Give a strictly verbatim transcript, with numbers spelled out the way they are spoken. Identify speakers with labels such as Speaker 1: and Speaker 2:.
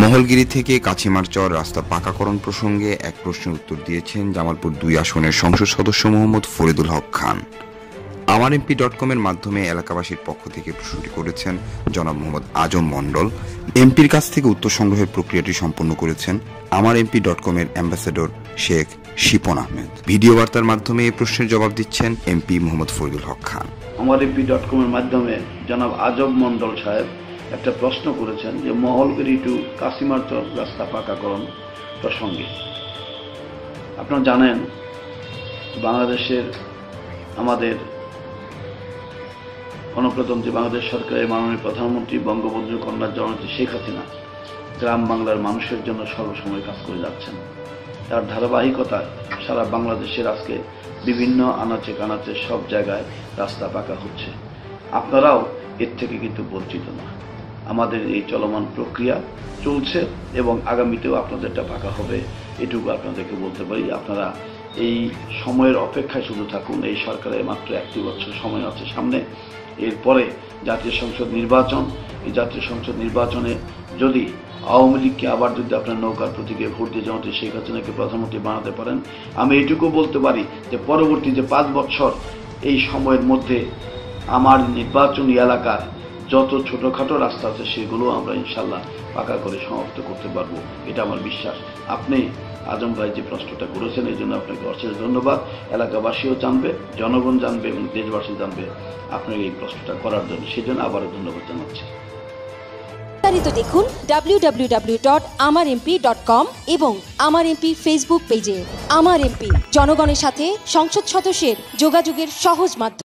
Speaker 1: মহলগিরি থেকে কাছিমারচর রাস্তা পাকাকরণ প্রসঙ্গে এক প্রশ্নের উত্তর দিয়েছেন জামালপুর দুই আসনের সংসদ সদস্য মোহাম্মদ ফরিদুল হক খান। আমার এমপি ডট কমের মাধ্যমে এলাকাবাসীর পক্ষ থেকে প্রশ্নটি করেছেন জনাব মোহাম্মদ আজম মন্ডল। এমপির কাছ থেকে উত্তর সংগ্রহের প্রক্রিয়াটি সম্পন্ন করেছেন আমার এমপি ডট কমের অ্যাম্বাসেডর শেখ শিপন আহমেদ। ভিডিও বার্তার মাধ্যমে এই প্রশ্নের জবাব দিচ্ছেন MP Mohammad Faridul Haque Khan.
Speaker 2: Amar MP dot কমের মাধ্যমে জনাব আজম মন্ডল সাহেব একটা প্রশ্ন করেছেন যে মহলগিরি টু কাছিমারচর রাস্তা পাকাকরণ প্রসঙ্গে। আপনারা জানেন বাংলাদেশের আমাদের গণপ্রজাতন্ত্রী বাংলাদেশ সরকারের মাননীয় প্রধানমন্ত্রী বঙ্গবন্ধু কন্যা জননেত্রী শেখ হাসিনা গ্রাম বাংলার মানুষের জন্য সর্বসময় কাজ করে যাচ্ছেন। তার ধারাবাহিকতায় সারা বাংলাদেশের আজকে বিভিন্ন আনাচে কানাচে সব জায়গায় রাস্তা পাকা হচ্ছে। আপনারাও এর থেকে কিন্তু বঞ্চিত না। আমাদের এই চলমান প্রক্রিয়া চলছে এবং আগামীতেও আপনাদেরটা পাকা হবে, এটুকু আপনাদেরকে বলতে পারি। আপনারা এই সময়ের অপেক্ষায় শুধু থাকুন। এই সরকারের মাত্র একটি বছর সময় আছে সামনে। এরপরে জাতীয় সংসদ নির্বাচন, এই জাতীয় সংসদ নির্বাচনে যদি আওয়ামী লীগকে আবার যদি আপনার নৌকার প্রতীকে ভোট দিয়ে জননেত্রী শেখ হাসিনাকে প্রধানমন্ত্রী বানাতে পারেন, আমি এটুকু বলতে পারি যে পরবর্তী যে পাঁচ বছর এই সময়ের মধ্যে আমার নির্বাচনী এলাকার যত ছোটোখাটো রাস্তা আছে সেগুলো আমরা ইনশাল্লাহ পাকা করে সমাপ্ত করতে পারবো, এটা আমার বিশ্বাস। আপনি আজম ভাই যে প্রশ্নটা করেছেন এই জন্য আপনাকে অশেষ ধন্যবাদ। এলাকাবাসীও জানবে, জনগণ জানবে এবং দেশবাসী জানবে আপনাকে এই প্রশ্নটা করার জন্য, সেই জন্য আবারও ধন্যবাদ জানাচ্ছি।
Speaker 3: বিস্তারিত দেখুন W W W dot Amar MP dot com এবং আমার এমপি ফেসবুক পেজে। আমার এমপি, জনগণের সাথে সংসদ সদস্যের যোগাযোগের সহজ মাধ্যম।